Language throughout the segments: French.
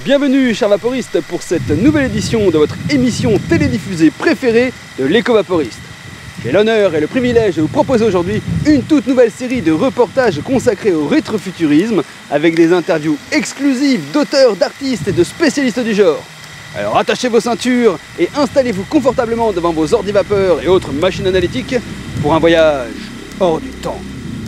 Bienvenue chers vaporistes pour cette nouvelle édition de votre émission télédiffusée préférée de l'éco-vaporiste. J'ai l'honneur et le privilège de vous proposer aujourd'hui une toute nouvelle série de reportages consacrés au rétrofuturisme avec des interviews exclusives d'auteurs, d'artistes et de spécialistes du genre. Alors attachez vos ceintures et installez-vous confortablement devant vos ordivapeurs et autres machines analytiques pour un voyage hors du temps.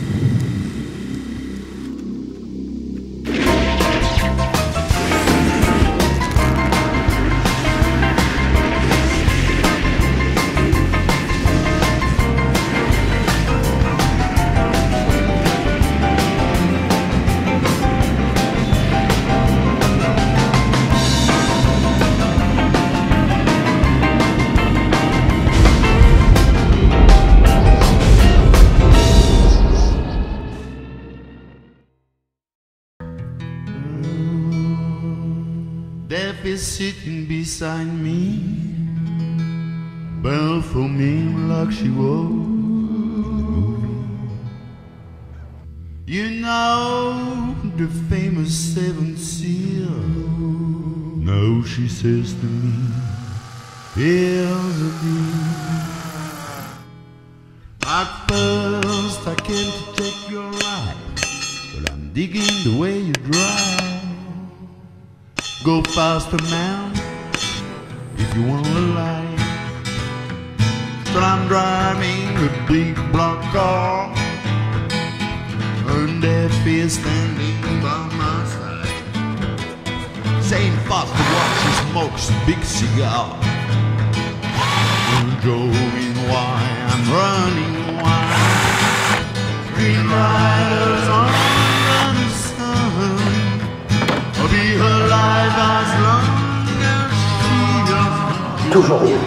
Death is sitting beside me, bound for me like she was. You know the famous seventh seal. No, she says to me, here's a deal. At first I came to take your life, but I'm digging the way you drive. Go faster, man, if you want to lie. But I'm driving a big black car, and Death is standing by my side, saying fast to watch he smokes a big cigar, enjoying why I'm running wild. Green riders on the sun, I'll be alive as long as she does. Toujours rien.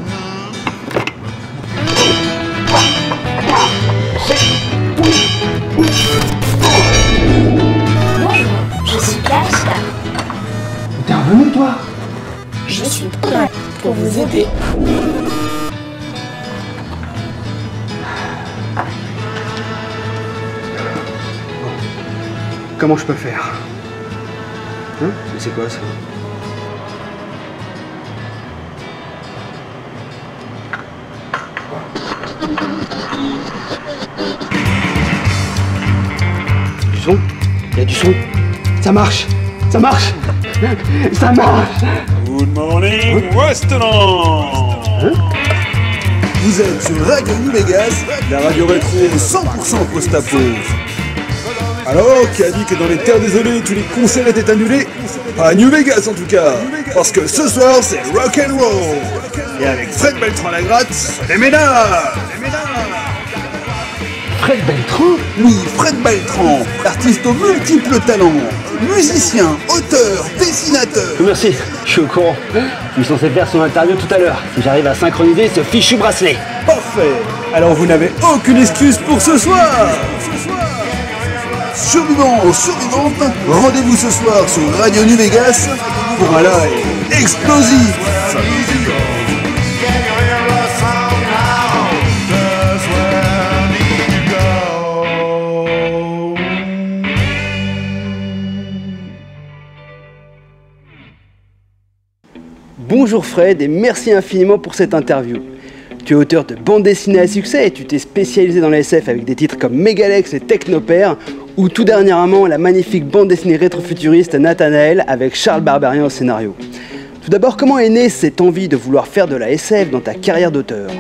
Bonjour, je suis Kasia. T'es revenu toi? Je suis prêt pour vous aider. Comment je peux faire? Hein? C'est quoi ça? Du son? Il y a du son? Ça marche! Ça marche! Ça marche! Good morning, Westernant. Vous êtes sur Radio New Vegas, la radio rétro 100% post-apo. Alors, qui a dit que dans les terres désolées, tous les concerts étaient annulés? Pas à New Vegas en tout cas, parce que ce soir c'est rock'n'roll. Et avec Fred Beltran à la gratte, les ménages. Fred Beltran? Oui, Fred Beltran, artiste aux multiples talents, musicien, auteur, dessinateur. Merci, je suis au courant. Je suis censé faire son interview tout à l'heure, si j'arrive à synchroniser ce fichu bracelet. Parfait. Alors vous n'avez aucune excuse pour ce soir. Survivants ou survivantes, rendez-vous ce soir sur Radio New Vegas pour un live explosif. Bonjour Fred et merci infiniment pour cette interview. Tu es auteur de bandes dessinées à succès et tu t'es spécialisé dans la SF avec des titres comme Megalex et Technopère ou tout dernièrement la magnifique bande dessinée rétrofuturiste Nathanaël avec Charles Barberian au scénario. Tout d'abord, comment est née cette envie de vouloir faire de la SF dans ta carrière d'auteur?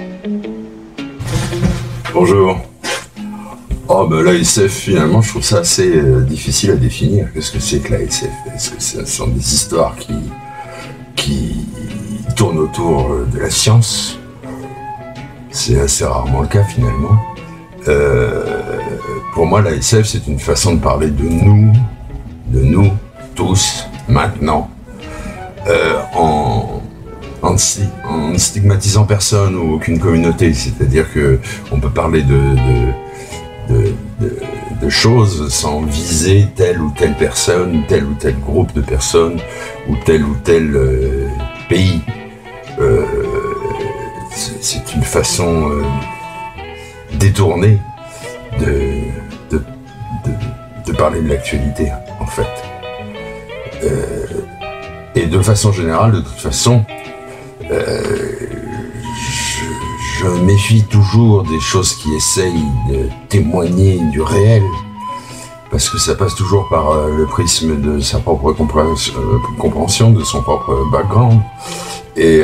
Bonjour. Oh ben la SF finalement je trouve ça assez difficile à définir. Qu'est-ce que c'est que la SF? Est-ce que ce sont des histoires qui tournent autour de la science? C'est assez rarement le cas finalement. Pour moi la SF c'est une façon de parler de nous tous, maintenant, en ne stigmatisant personne ou aucune communauté. C'est-à-dire que on peut parler de choses sans viser telle ou telle personne, tel ou tel groupe de personnes ou tel pays. C'est une façon détournée de parler de l'actualité, en fait. de façon générale, de toute façon, je méfie toujours des choses qui essayent de témoigner du réel, parce que ça passe toujours par le prisme de sa propre compréhension, de son propre background, et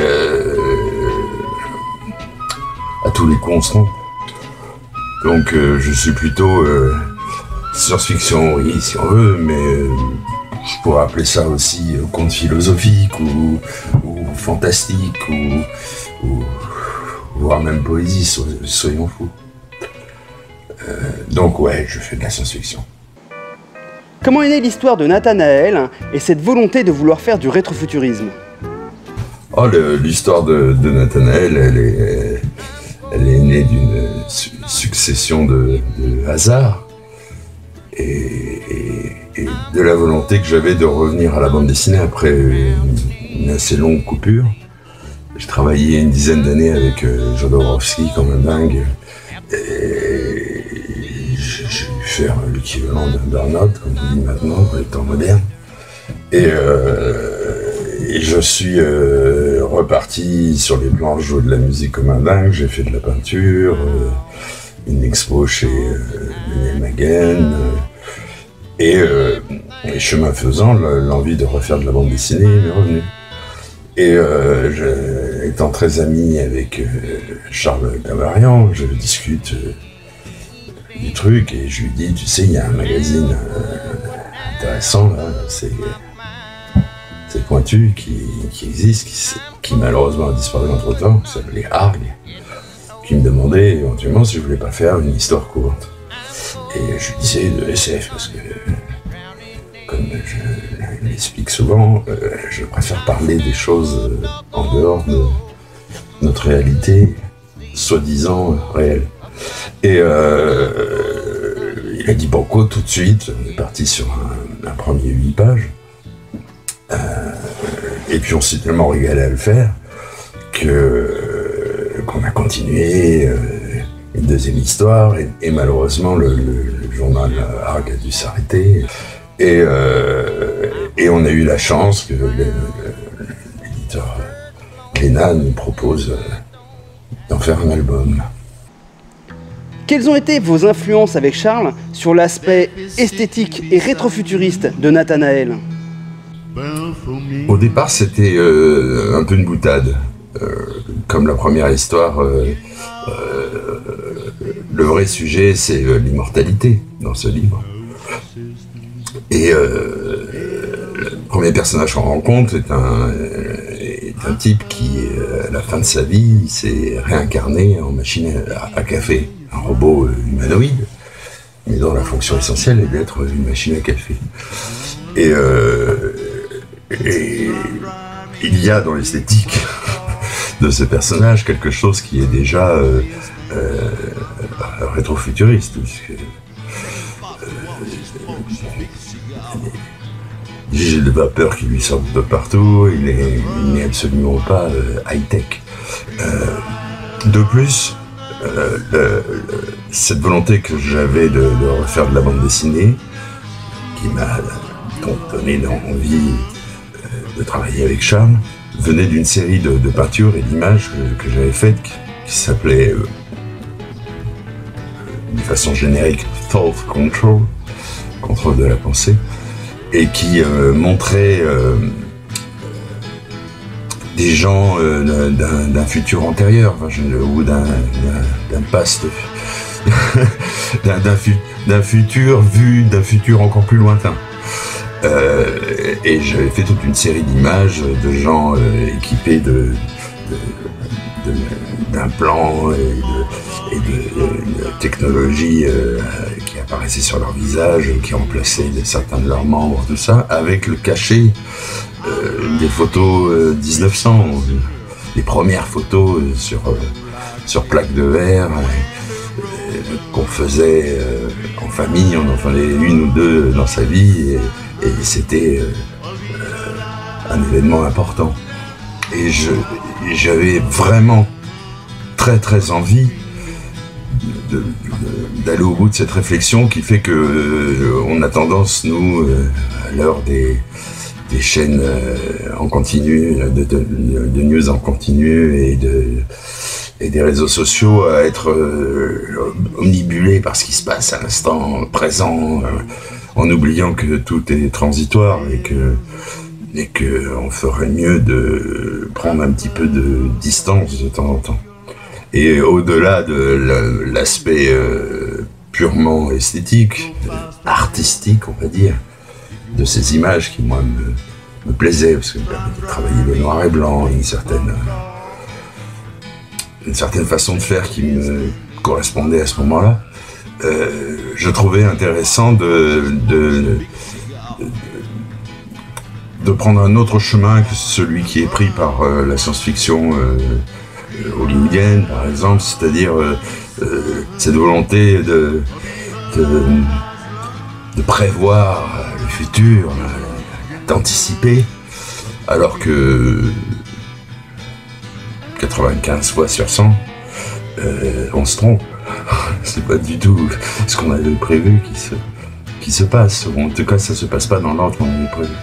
à tous les coups on se trompe. Donc je suis plutôt science-fiction, oui, si on veut, mais je pourrais appeler ça aussi conte philosophique ou fantastique ou voire même poésie, soyons fous. Donc ouais, je fais de la science-fiction. Comment est née l'histoire de Nathanaël et cette volonté de vouloir faire du rétrofuturisme? Oh, l'histoire de Nathanaël, elle est née d'une succession de hasards et de la volonté que j'avais de revenir à la bande dessinée après une assez longue coupure. J'ai travaillé une dizaine d'années avec Jodorowsky comme un dingue. Et j'ai dû faire l'équivalent d'un burn-out, comme on dit maintenant, dans les temps modernes. Et je suis reparti sur les planches, jouer de la musique comme un dingue. J'ai fait de la peinture, une expo chez Daniel Maguen. Et chemin faisant, l'envie de refaire de la bande dessinée m'est revenue. Et étant très ami avec Charles Gavarian, je discute du truc et je lui dis, tu sais, il y a un magazine intéressant là, c'est Pointu qui existe, qui malheureusement a disparu entre temps, qui s'appelait Arg, qui me demandait éventuellement si je voulais pas faire une histoire courte. Et je lui disais de SF parce que, comme je l'explique souvent, je préfère parler des choses en dehors de notre réalité, soi-disant réelle. Et il a dit banco tout de suite, on est parti sur un premier 8 pages. Et puis on s'est tellement régalé à le faire qu'on a continué une deuxième histoire et malheureusement le journal Arg a dû s'arrêter. Et on a eu la chance que l'éditeur Glénat nous propose d'en faire un album. Quelles ont été vos influences avec Charles sur l'aspect esthétique et rétrofuturiste de Nathanaël? Au départ, c'était un peu une boutade. Comme la première histoire, le vrai sujet, c'est l'immortalité dans ce livre. Et le premier personnage qu'on rencontre est un type qui, à la fin de sa vie, s'est réincarné en machine à café, un robot humanoïde, mais dont la fonction essentielle est d'être une machine à café. Et il y a dans l'esthétique de ce personnage quelque chose qui est déjà rétrofuturiste, puisque j'ai de vapeur qui lui sortent de partout, il n'est absolument pas high-tech. De plus, cette volonté que j'avais de refaire de la bande dessinée, qui m'a donc donné envie de travailler avec Charles, venait d'une série de peintures et d'images que j'avais faites qui s'appelait de façon générique Thought Control, contrôle de la pensée, et qui montrait des gens d'un futur antérieur, ou d'un past, d'un futur vu d'un futur encore plus lointain. Et j'avais fait toute une série d'images de gens équipés d'implants et de technologies qui apparaissaient sur leur visage, qui remplaçaient certains de leurs membres, tout ça, avec le cachet des photos 1900, les premières photos sur plaques de verre qu'on faisait en famille. On en faisait une ou deux dans sa vie et c'était un événement important. Et j'avais vraiment très très envie d'aller au bout de cette réflexion qui fait que on a tendance, nous, à l'heure des des chaînes en continu, de news en continu et des réseaux sociaux à être omnibulés par ce qui se passe à l'instant présent, en oubliant que tout est transitoire et que on ferait mieux de prendre un petit peu de distance de temps en temps. Et au-delà de l'aspect purement esthétique, artistique, on va dire, de ces images qui, moi, me plaisaient, parce que me permettait de travailler le noir et blanc, une certaine façon de faire qui me correspondait à ce moment-là, je trouvais intéressant de prendre un autre chemin que celui qui est pris par la science-fiction hollywoodienne, par exemple, c'est-à-dire cette volonté de prévoir le futur, d'anticiper, alors que 95 fois sur 100, on se trompe. C'est pas du tout ce qu'on avait prévu qui se passe. En tout cas, ça se passe pas dans l'ordre qu'on avait prévu.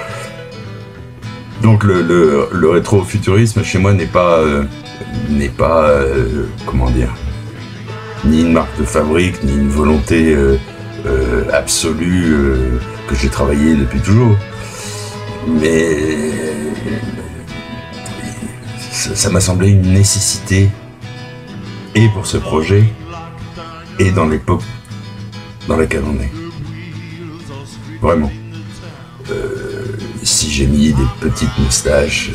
Donc le rétrofuturisme chez moi n'est pas comment dire, ni une marque de fabrique, ni une volonté absolue que j'ai travaillé depuis toujours. Mais ça m'a semblé une nécessité, et pour ce projet, et dans l'époque dans laquelle on est. Vraiment. Si j'ai mis des petites moustaches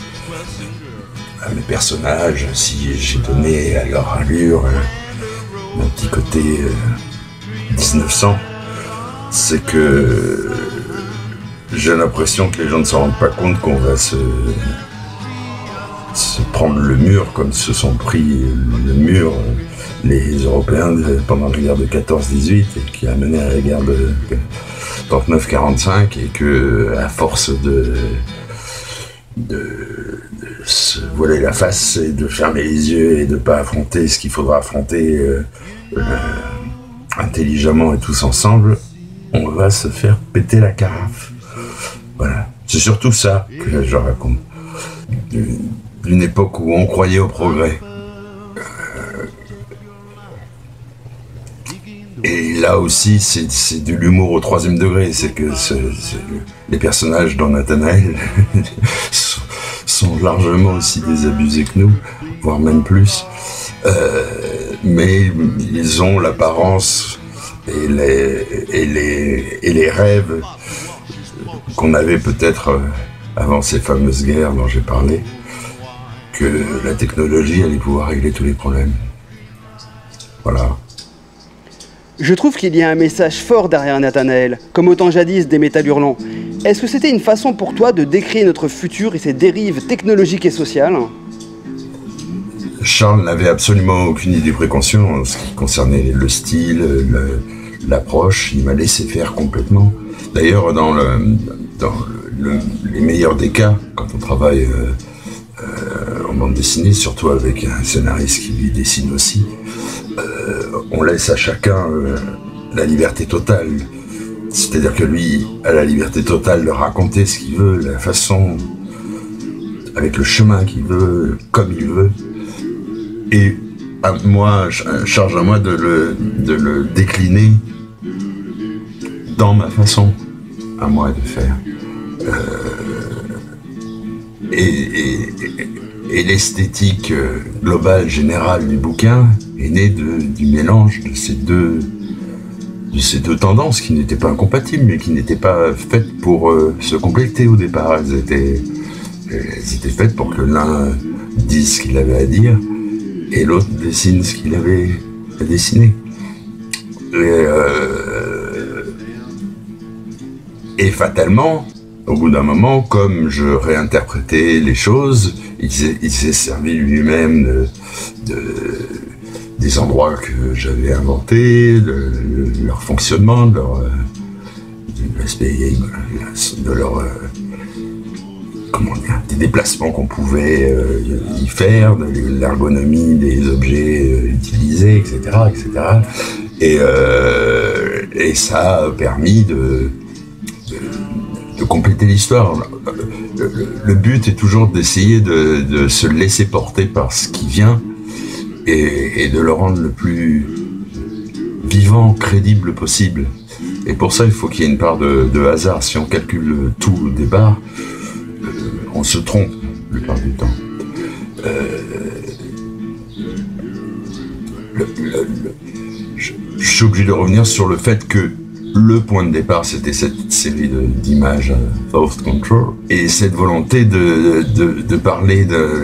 à mes personnages, si j'ai donné à leur allure un petit côté 1900, c'est que j'ai l'impression que les gens ne s'en rendent pas compte qu'on va se prendre le mur comme se sont pris le mur les Européens pendant la guerre de 14-18 et qui a mené à la guerre de 39-45, et que à force de se voiler la face et de fermer les yeux et de ne pas affronter ce qu'il faudra affronter intelligemment et tous ensemble, on va se faire péter la carafe. Voilà, c'est surtout ça que je raconte. D'une époque où on croyait au progrès. Et là aussi, c'est de l'humour au 3e degré. C'est que les personnages dans Nathanaël sont largement aussi désabusés que nous, voire même plus. Mais ils ont l'apparence et les rêves qu'on avait peut-être avant ces fameuses guerres dont j'ai parlé, que la technologie allait pouvoir régler tous les problèmes. Voilà. Je trouve qu'il y a un message fort derrière Nathanaël, comme au temps jadis des métal hurlants. Est-ce que c'était une façon pour toi de décrire notre futur et ses dérives technologiques et sociales ? Charles n'avait absolument aucune idée préconçue en ce qui concernait le style, l'approche. Il m'a laissé faire complètement. D'ailleurs, dans les meilleurs des cas, quand on travaille en bande dessinée, surtout avec un scénariste qui lui dessine aussi, on laisse à chacun la liberté totale. C'est-à-dire que lui a la liberté totale de raconter ce qu'il veut, la façon, avec le chemin qu'il veut, comme il veut. Et charge à moi de le décliner dans ma façon à moi de faire. Et l'esthétique globale, générale du bouquin est née du mélange de ces deux tendances qui n'étaient pas incompatibles, mais qui n'étaient pas faites pour se compléter au départ. Elles étaient faites pour que l'un dise ce qu'il avait à dire et l'autre dessine ce qu'il avait à dessiner. Et fatalement, au bout d'un moment, comme je réinterprétais les choses, il s'est servi lui-même des endroits que j'avais inventés, de leur fonctionnement, de l'aspect de leur des déplacements qu'on pouvait y faire, de l'ergonomie des objets utilisés, etc., etc. Et ça a permis de compléter interpréter l'histoire. Le but est toujours d'essayer de se laisser porter par ce qui vient et de le rendre le plus vivant, crédible possible. Et pour ça, il faut qu'il y ait une part de hasard. Si on calcule tout au départ, on se trompe la plupart du temps. Je suis obligé de revenir sur le fait que le point de départ, c'était cette série d'images Thought Control, et cette volonté de parler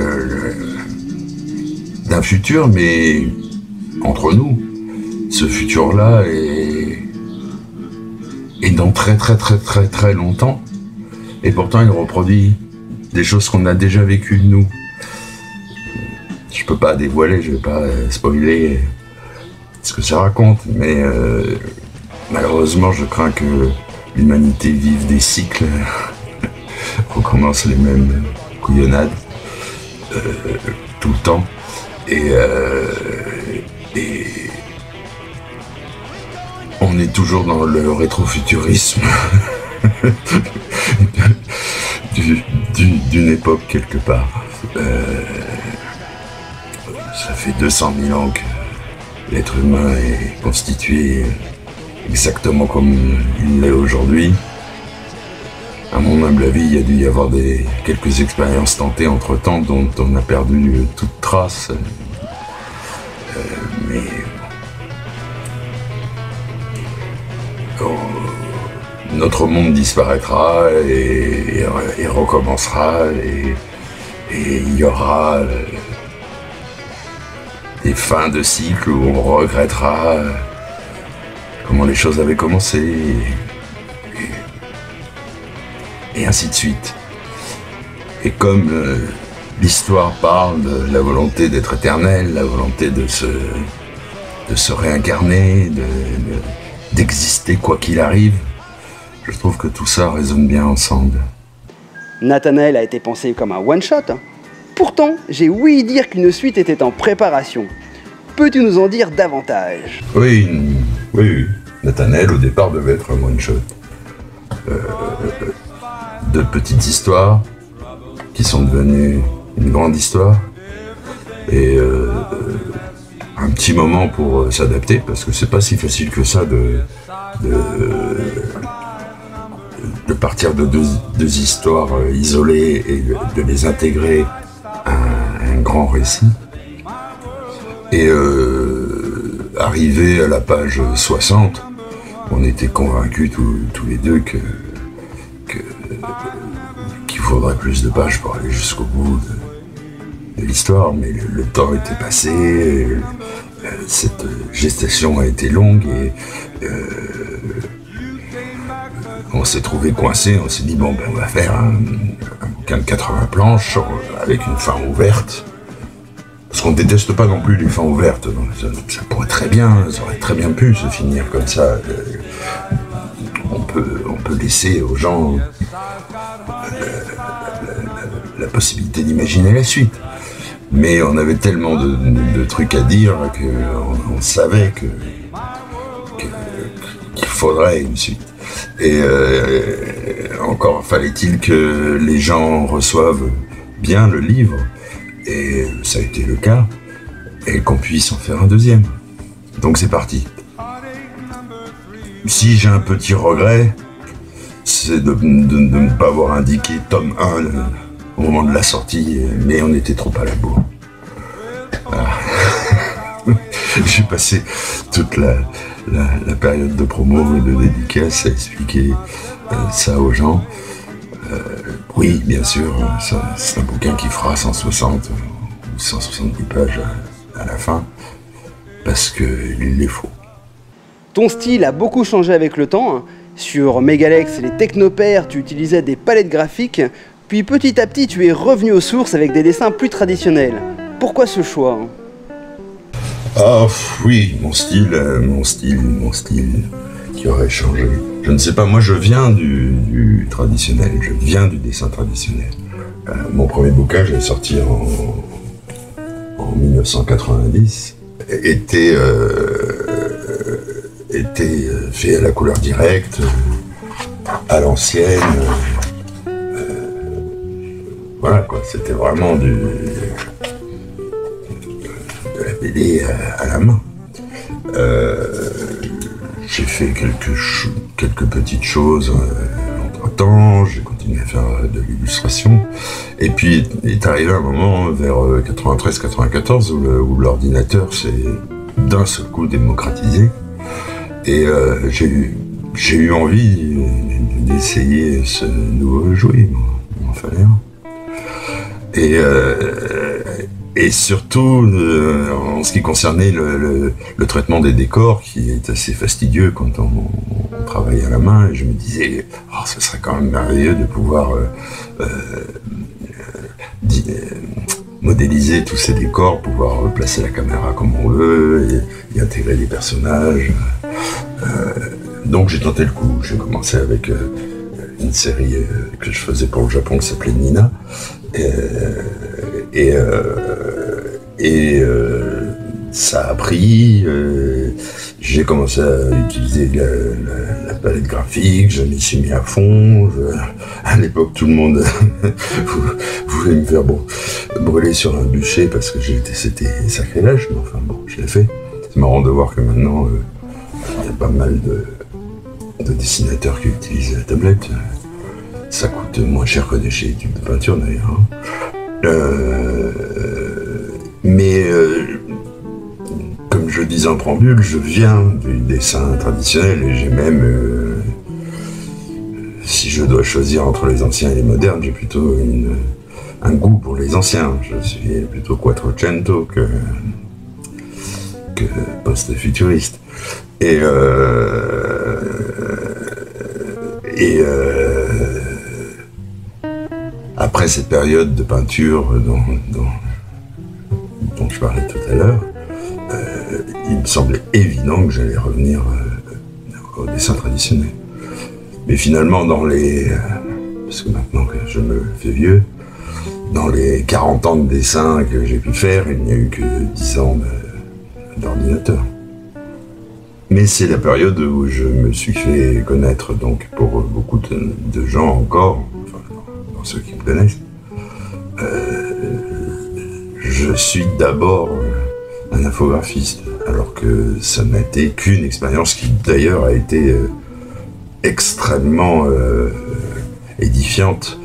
d'un futur, mais entre nous. Ce futur-là est dans très très très très très longtemps, et pourtant il reproduit des choses qu'on a déjà vécues nous. Je peux pas dévoiler, je vais pas spoiler ce que ça raconte, mais malheureusement je crains que l'humanité vive des cycles, recommence les mêmes couillonnades tout le temps, et on est toujours dans le rétrofuturisme d'une époque quelque part. Ça fait 200 000 ans que l'être humain est constitué exactement comme il l'est aujourd'hui. À mon humble avis, il y a dû y avoir quelques expériences tentées entre-temps dont on a perdu toute trace. Mais notre monde disparaîtra et recommencera, et il y aura des fins de cycle où on regrettera comment les choses avaient commencé, et ainsi de suite. Et comme l'histoire parle de la volonté d'être éternel, la volonté de se réincarner, d'exister quoi qu'il arrive, je trouve que tout ça résonne bien ensemble. Nathanaël a été pensé comme un one-shot. Pourtant, j'ai ouï dire qu'une suite était en préparation. Peux-tu nous en dire davantage? Oui. Nathanaël, au départ, devait être un one-shot. De petites histoires qui sont devenues une grande histoire. Et un petit moment pour s'adapter, parce que c'est pas si facile que ça de partir de deux histoires isolées et de les intégrer à un grand récit. Et arrivé à la page 60, on était convaincus tous les deux qu'il faudrait plus de pages pour aller jusqu'au bout de l'histoire, mais le temps était passé, cette gestation a été longue, et on s'est trouvé coincé. On s'est dit bon, on va faire un bouquin de 80 planches avec une fin ouverte, parce qu'on déteste pas non plus les fins ouvertes. Donc ça pourrait très bien, ça aurait très bien pu se finir comme ça. On peut laisser aux gens la possibilité d'imaginer la suite. Mais on avait tellement de trucs à dire qu'on savait qu'il faudrait une suite. Et encore fallait-il que les gens reçoivent bien le livre, et ça a été le cas, et qu'on puisse en faire un deuxième. Donc c'est parti. Si j'ai un petit regret, c'est de ne pas avoir indiqué tome 1 au moment de la sortie, mais on était trop à la bourre. Voilà. J'ai passé toute la période de promo et de dédicace à expliquer ça aux gens. Oui, bien sûr, c'est un bouquin qui fera 160 ou 170 pages à la fin, parce qu'il les faut. Ton style a beaucoup changé avec le temps. Sur Megalex et les Technopères, tu utilisais des palettes graphiques, puis petit à petit tu es revenu aux sources avec des dessins plus traditionnels. Pourquoi ce choix? Ah oui, mon style qui aurait changé. Je ne sais pas, moi je viens du traditionnel, je viens du dessin traditionnel. Mon premier bouquin, je l'ai sorti en 1990, était fait à la couleur directe, à l'ancienne, voilà quoi, c'était vraiment de la BD à la main. J'ai fait quelques petites choses entre-temps, j'ai continué à faire de l'illustration, et puis est arrivé un moment vers 93-94 où l'ordinateur s'est d'un seul coup démocratisé, et j'ai eu envie d'essayer ce nouveau jouet, il m'en fallait un. Et surtout, en ce qui concernait le traitement des décors, qui est assez fastidieux quand on travaille à la main, et je me disais, ce serait quand même merveilleux de pouvoir modéliser tous ces décors, pouvoir placer la caméra comme on veut, et intégrer des personnages. Donc j'ai tenté le coup, j'ai commencé avec une série que je faisais pour le Japon qui s'appelait Nina, et ça a pris, j'ai commencé à utiliser la palette graphique, je m'y suis mis à fond, à l'époque tout le monde voulait me faire brûler sur un bûcher parce que c'était sacrilège, mais enfin bon, je l'ai fait. C'est marrant de voir que maintenant il y a pas mal de dessinateurs qui utilisent la tablette. Ça coûte moins cher que des chez Études de peinture d'ailleurs. Mais comme je le disais en préambule, je viens du dessin traditionnel et j'ai même, si je dois choisir entre les anciens et les modernes, j'ai plutôt un goût pour les anciens. Je suis plutôt quattrocento que post-futuriste. Après cette période de peinture dont je parlais tout à l'heure, il me semblait évident que j'allais revenir au dessin traditionnel. Mais finalement, parce que maintenant que je me fais vieux, dans les 40 ans de dessin que j'ai pu faire, il n'y a eu que 10 ans d'ordinateur. Mais c'est la période où je me suis fait connaître, donc pour beaucoup de gens encore, enfin, dans ceux qui me connaissent, je suis d'abord un infographiste, alors que ça n'a été qu'une expérience qui d'ailleurs a été extrêmement édifiante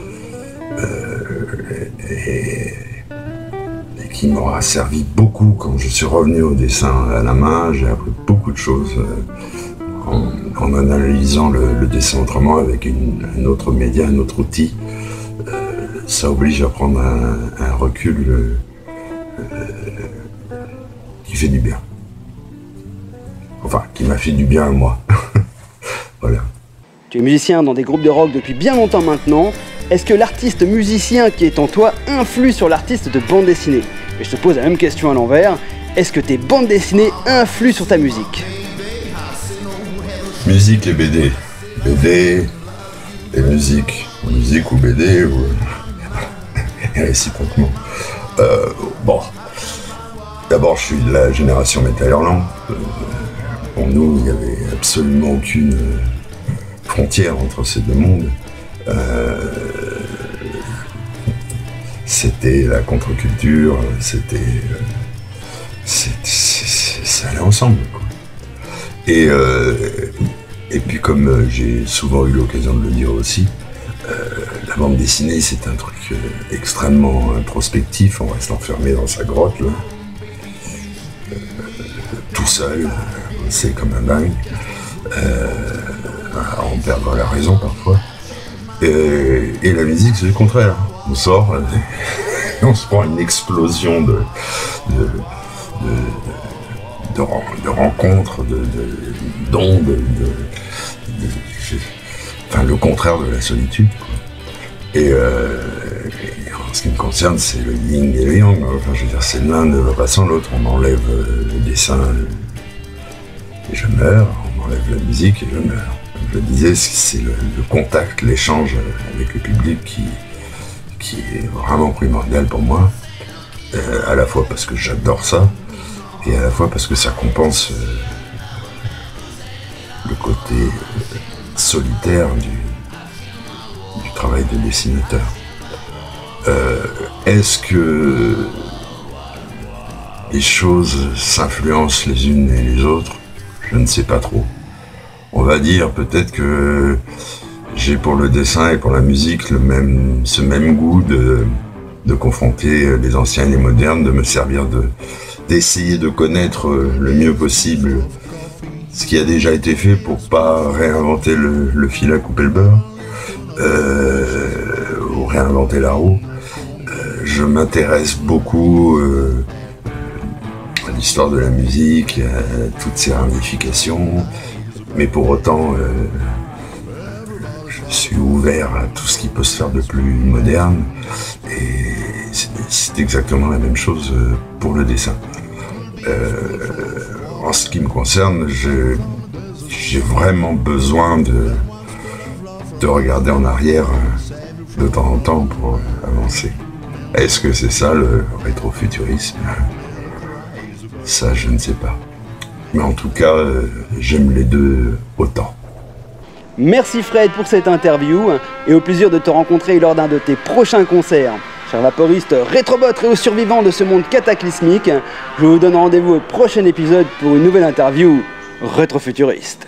et qui m'aura servi beaucoup quand je suis revenu au dessin à la main. J'ai appris beaucoup de choses en analysant le dessin autrement avec un autre média, un autre outil. Ça oblige à prendre un recul qui fait du bien. Enfin, qui m'a fait du bien à moi. Voilà. Tu es musicien dans des groupes de rock depuis bien longtemps maintenant. Est-ce que l'artiste musicien qui est en toi influe sur l'artiste de bande dessinée? Et je te pose la même question à l'envers. Est-ce que tes bandes dessinées influent sur ta musique? Musique et BD. BD et musique. Musique ou BD, ou... et réciproquement. Bon. D'abord, je suis de la génération Métal-Hurlant. Pour nous, il n'y avait absolument aucune frontière entre ces deux mondes. C'était la contre-culture, ça allait ensemble, quoi. Et puis comme j'ai souvent eu l'occasion de le dire aussi, la bande dessinée c'est un truc extrêmement introspectif, on reste enfermé dans sa grotte là, tout seul, c'est comme un dingue, on perd la raison parfois. Et la musique c'est le contraire, on sort et on se prend une explosion de rencontres, d'ondes, enfin le contraire de la solitude, quoi. Et en ce qui me concerne c'est le yin et le yang, enfin je veux dire c'est l'un ne va pas sans l'autre, on enlève le dessin et je meurs, on enlève la musique et je meurs. Je le disais, c'est le contact, l'échange avec le public qui est vraiment primordial pour moi, à la fois parce que j'adore ça, et à la fois parce que ça compense le côté solitaire du travail de dessinateur. Est-ce que les choses s'influencent les unes et les autres? Je ne sais pas trop. On va dire peut-être que j'ai pour le dessin et pour la musique ce même goût de confronter les anciens et les modernes, de me servir d'essayer de connaître le mieux possible ce qui a déjà été fait pour pas réinventer le fil à couper le beurre ou réinventer la roue. Je m'intéresse beaucoup à l'histoire de la musique, à toutes ses ramifications, mais pour autant je suis ouvert à tout ce qui peut se faire de plus moderne, et c'est exactement la même chose pour le dessin. En ce qui me concerne, j'ai vraiment besoin de regarder en arrière de temps en temps pour avancer. Est-ce que c'est ça le rétrofuturisme? Ça, je ne sais pas. Mais en tout cas, j'aime les deux autant. Merci Fred pour cette interview et au plaisir de te rencontrer lors d'un de tes prochains concerts. Chers vaporistes, rétrobots et aux survivants de ce monde cataclysmique, je vous donne rendez-vous au prochain épisode pour une nouvelle interview rétrofuturiste.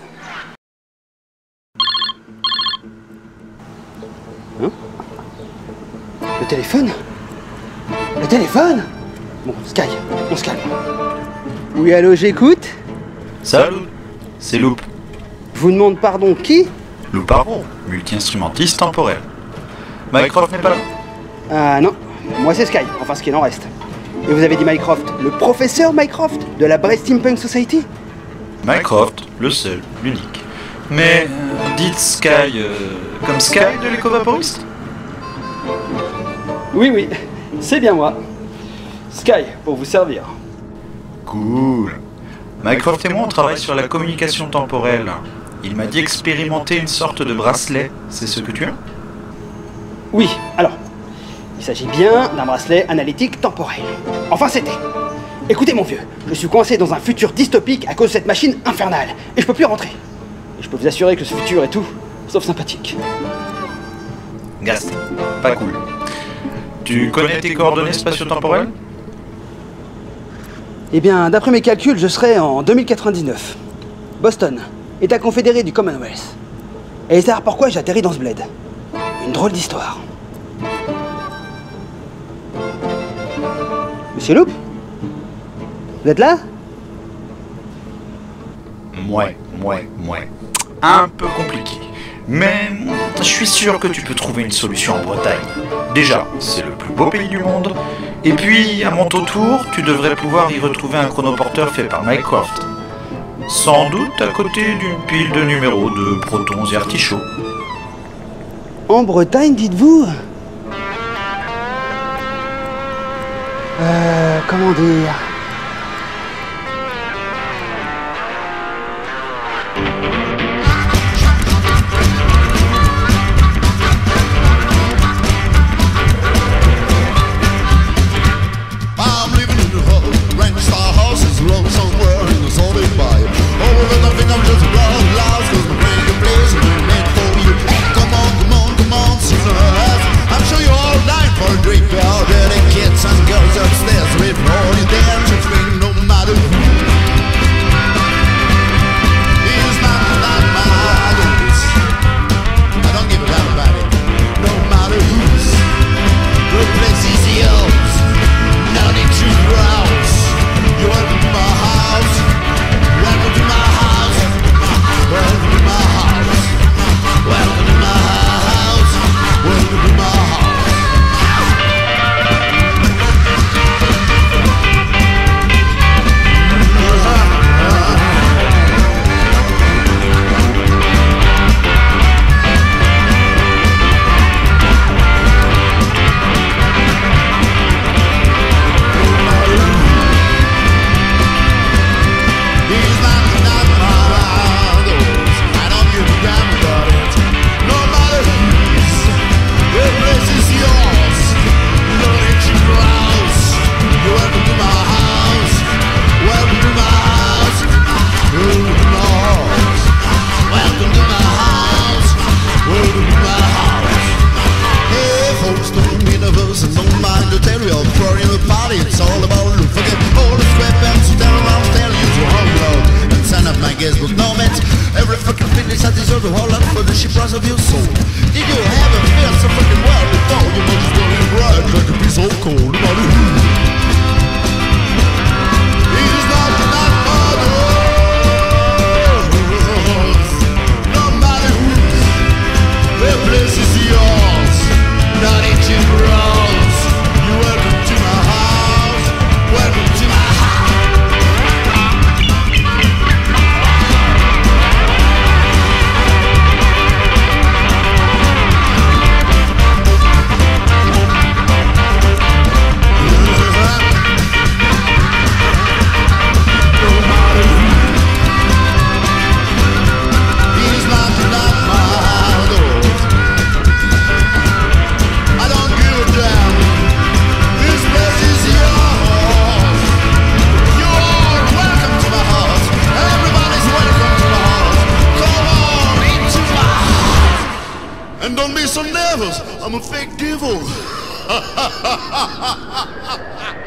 Hein? Le téléphone? Le téléphone? Bon, Sky, on se calme. Oui, allô, j'écoute? Salut, c'est Loop. Je vous demande pardon, qui? Loop Arrow, multi-instrumentiste temporel. Mycroft n'est pas là? Ah non, moi c'est Sky, enfin ce qu'il en reste. Et vous avez dit Mycroft, le professeur Mycroft de la Brest Steampunk Society? Mycroft, le seul, l'unique. Mais dites Sky, comme Sky de l'éco-vaporiste? Oui, c'est bien moi. Sky, pour vous servir. Cool. Mycroft et moi on travaille sur la communication temporelle. Il m'a dit expérimenter une sorte de bracelet, c'est ce que tu as? Oui, alors, il s'agit bien d'un bracelet analytique temporel. Enfin c'était. Écoutez mon vieux, je suis coincé dans un futur dystopique à cause de cette machine infernale, et je peux plus rentrer. Et je peux vous assurer que ce futur est tout, sauf sympathique. Gast, pas cool. Tu connais tes coordonnées spatio-temporelles? Eh bien, d'après mes calculs, je serai en 2099. Boston, État confédéré du Commonwealth. Et savoir pourquoi j'ai atterri dans ce bled. Une drôle d'histoire. Monsieur Loop? Vous êtes là? Mouais. Un peu compliqué. Mais je suis sûr que tu peux trouver une solution en Bretagne. Déjà, c'est le plus beau pays du monde. Et puis, à mon tour, tu devrais pouvoir y retrouver un chronoporteur fait par Mycroft. Sans doute à côté d'une pile de numéros de protons et artichauts. En Bretagne, dites-vous? Comment dire? Drink all dirty kids and girls upstairs with no dance. the whole lot for the price of your soul. Did you ever feel so fucking well before you might as well be right like a piece of coal? Nobody who is not father. Nobody who's their place is yours, not in Jim Rose. You welcome to my house, welcome to my house. And don't be so nervous, I'm a fake devil.